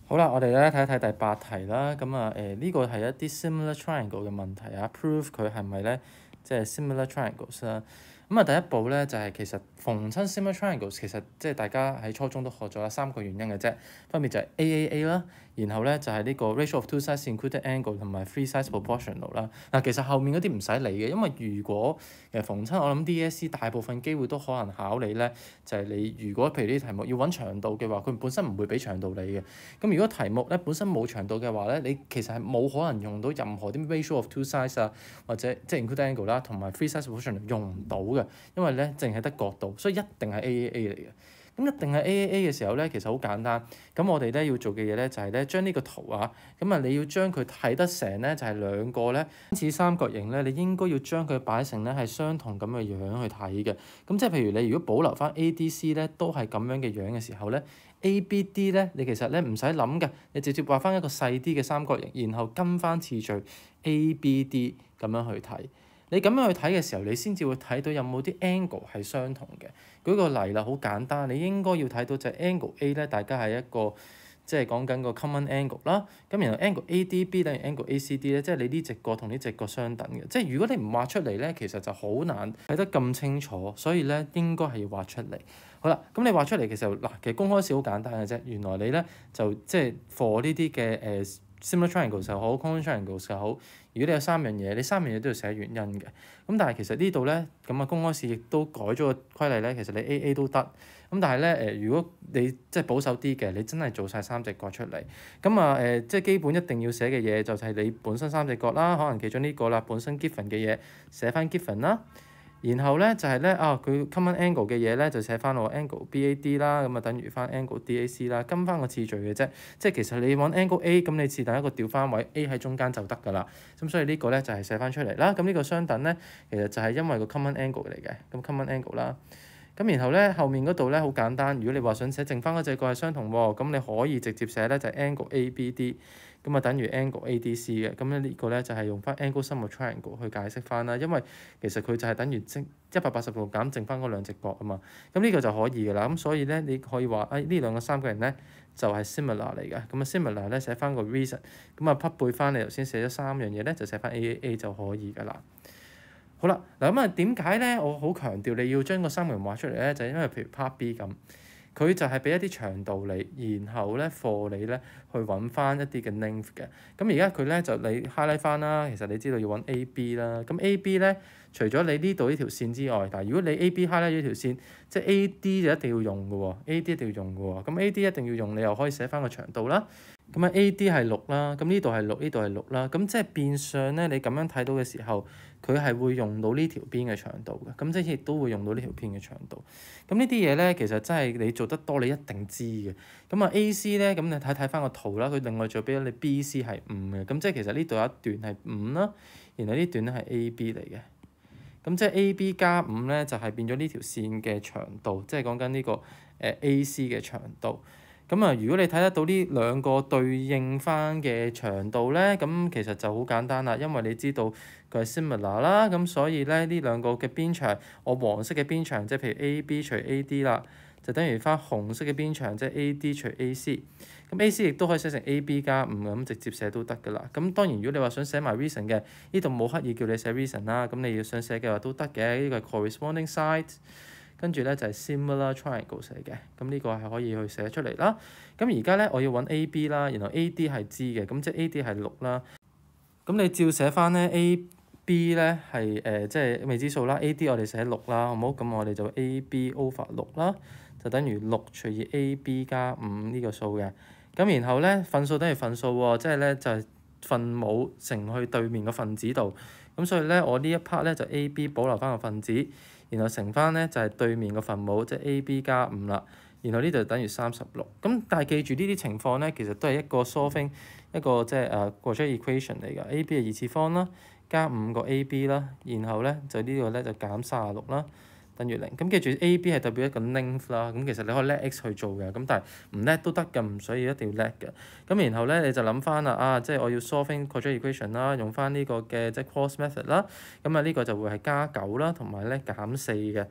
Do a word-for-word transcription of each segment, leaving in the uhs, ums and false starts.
好啦，我哋咧睇一睇第八題啦。咁啊，誒呢個係一啲 similar triangle 嘅問題啊，prove 佢係咪咧即係 similar triangles 啦。咁啊，第一步咧就係、是、其實逢親 similar triangles，其實即係大家喺初中都學咗啦，三個原因嘅啫，分別就係 A A A 啦，然後咧就係、是、呢個 ratio of two sides included angle 同埋 three sides proportional 啦。嗱，其實後面嗰啲唔使理嘅，因為如果誒逢親我諗 D S E 大部分機會都可能考你咧，就係、是、你如果譬如呢啲題目要揾長度嘅話，佢本身唔會俾長度你嘅。咁如果題目咧本身冇長度嘅話咧，你其實係冇可能用到任何啲 ratio of two sides 啊，或者即係 included angle 啦，同埋 three sides proportional 用唔到嘅，因為咧淨係得角度，所以一定係 A A A 嚟嘅。咁一定係 A A A 嘅時候咧，其實好簡單。咁我哋咧要做嘅嘢咧就係咧將呢個圖啊，咁啊你要將佢睇得成咧就係兩個咧似三角形咧，你應該要將佢擺成咧係相同咁嘅樣去睇嘅。咁即係譬如你如果保留翻 A D C 咧都係咁樣嘅樣嘅時候咧，A B D 咧你其實咧唔使諗嘅，你直接畫翻一個細啲嘅三角形，然後跟翻次序 A B D 咁樣去睇。你咁樣去睇嘅時候，你先至會睇到有冇啲 angle 係相同嘅。舉個例啦，好簡單，你應該要睇到就係 angle A 咧，大家係一個即係講緊個 common angle 啦。咁然後 angle A D B 等於 angle A C D 咧，即係你呢直角同呢直角相等嘅。即係如果你唔畫出嚟咧，其實就好難睇得咁清楚。所以咧應該係要畫出嚟。好啦，咁你畫出嚟嘅時候，嗱，其實公開試好簡單嘅啫。原來你咧就即係 for 呢啲嘅誒 similar triangles 又好 common triangles 又好。如果你有三樣嘢，你三樣嘢都要寫原因嘅。咁但係其實呢度咧，咁啊公開試亦都改咗個規例咧，其實你 A A 都得。咁但係咧誒，如果你即係保守啲嘅，你真係做晒三隻角出嚟。咁啊誒，即係基本一定要寫嘅嘢就係你本身三隻角啦，可能其中呢個啦，本身 given 嘅嘢寫翻 given 啦。然後咧就係、是、咧啊，佢 common angle 嘅嘢咧就寫翻我 angle B A D 啦，咁啊等於翻 angle D A C 啦，跟翻個次序嘅啫。即係其實你揾 angle A，咁你是但一個調翻位 A 喺中間就得㗎啦。咁所以個呢個咧就係、是、寫翻出嚟啦。咁呢個相等咧，其實就係因為個 common angle 嚟嘅。咁 common angle 啦。咁然後咧後面嗰度咧好簡單，如果你話想寫剩翻嗰隻角係相同喎，咁你可以直接寫咧就係、是、angle A B D，咁啊等於 angle A D C 嘅。咁咧呢個咧就係、是、用翻 angle sum of triangle 去解釋翻啦，因為其實佢就係等於正一百八十度減剩翻嗰兩隻角啊嘛。咁呢個就可以㗎啦。咁所以咧你可以話誒呢兩個三角形咧就係、是、similar 嚟嘅。咁啊 similar 咧寫翻個 reason，咁啊匹配翻你頭先寫咗三樣嘢咧就寫翻 A A A 就可以㗎啦。好啦，嗱咁啊點解咧？我好強調你要將個三角形畫出嚟咧，就係、是、因為譬如 part B 咁，佢就係俾一啲長度你，然後咧 for 你咧去揾翻一啲嘅 length 嘅。咁而家佢咧就你 highlight 翻啦，其實你知道要揾 A B 啦。咁 A B 咧，除咗你呢度呢條線之外，但係如果你 A B highlight 呢條線，即係 A D 就一定要用嘅喎 ，A D 一定要用嘅喎。咁 A D 一定要用，你又可以寫翻個長度啦。咁啊 A D 係六啦，咁呢度係六，呢度係六啦。咁即係變相咧，你咁樣睇到嘅時候，佢係會用到呢條邊嘅長度嘅。咁即係亦都會用到呢條邊嘅長度。咁呢啲嘢咧，其實真係你做得多，你一定知嘅。咁啊 A C 咧，咁你睇睇翻個圖啦，佢另外仲俾咗你 B C 係五嘅。咁即係其實呢度有一段係五啦，然後呢段咧係 A B 嚟嘅。咁即係 A B 加五咧，就係、是、變咗呢條線嘅長度，即係講緊呢個誒 A C 嘅長度。咁啊，如果你睇得到呢兩個對應翻嘅長度咧，咁其實就好簡單啦，因為你知道佢係 similar 啦，咁所以咧呢兩個嘅邊長，我黃色嘅邊長即係譬如 A B 除 A D 啦，就等於翻紅色嘅邊長即係 A D 除 A C。咁 A C 亦都可以寫成 A B 加五咁直接寫都得㗎啦。咁當然如果你話想寫埋 reason 嘅，呢度冇刻意叫你寫 reason 啦，咁你要想寫嘅話都得嘅。呢個係 corresponding side。跟住咧就係 similar triangles 嚟嘅，咁呢個係可以去寫出嚟啦。咁而家咧我要揾 A B 啦，然後 A D 係知嘅，咁即係 A D 係六啦。咁你照寫翻咧 A B 咧係誒即係未知數啦 ，A D 我哋寫六啦，好唔好？咁我哋就 A B over 六啦，就等於六除以 A B 加五呢個數嘅。咁然後咧分數等於分數喎，即係咧就係、是、分母乘去對面個分子度。咁所以咧我呢一 part 咧就 A B 保留翻個分子。然後乘翻咧就係、是、對面個分母，即係 A B 加五啦。然後呢度等於三十六。咁但係記住呢啲情況咧，其實都係一個 solving 一個即係誒 quadratic equation 嚟㗎。A B 係二次方啦，加五個 A B 啦，然後咧就呢個咧就減三十六啦，等於零。咁記住 A B 係代表一個 length 啦。咁其實你可以叻 x 去做嘅，咁但係唔叻都得㗎，唔所以一定要叻嘅。咁然後咧你就諗翻啦，啊即係我要 solving quadratic equation 啦，用翻呢個嘅即係 cross method 啦。咁啊呢個就會係加九啦，同埋咧減四嘅。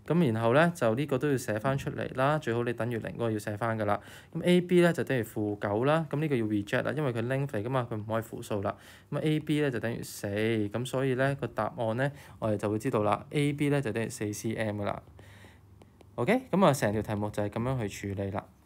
咁然後咧就呢個都要寫翻出嚟啦，最好你等於零嗰個要寫翻㗎啦。咁 A B 咧就等於負九啦，咁呢個要 reject 啦，因為佢 length 嚟㗎嘛，佢唔可以負數啦。咁 A B 咧就等於四，咁所以咧個答案咧我哋就會知道啦。A B 咧就等於四 cm 㗎啦。OK，咁啊成條題目就係咁樣去處理啦。